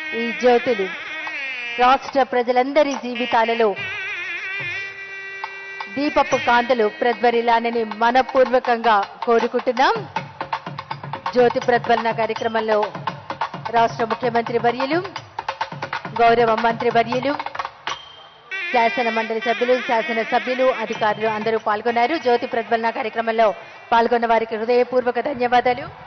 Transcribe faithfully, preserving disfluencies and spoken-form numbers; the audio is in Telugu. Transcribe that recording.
ఈ జ్యోతులు రాష్ట్ర ప్రజలందరి జీవితాలలో దీపపు కాంతులు ప్రజ్వరిల్లాలని మనపూర్వకంగా కోరుకుంటున్నాం. జ్యోతి ప్రజ్వలన కార్యక్రమంలో రాష్ట్ర ముఖ్యమంత్రి వర్యులు, గౌరవ మంత్రి వర్యులు, శాసన మండలి సభ్యులు, శాసన సభ్యులు, అధికారులు అందరూ పాల్గొన్నారు. జ్యోతి ప్రజ్వలన కార్యక్రమంలో పాల్గొన్న వారికి హృదయపూర్వక ధన్యవాదాలు.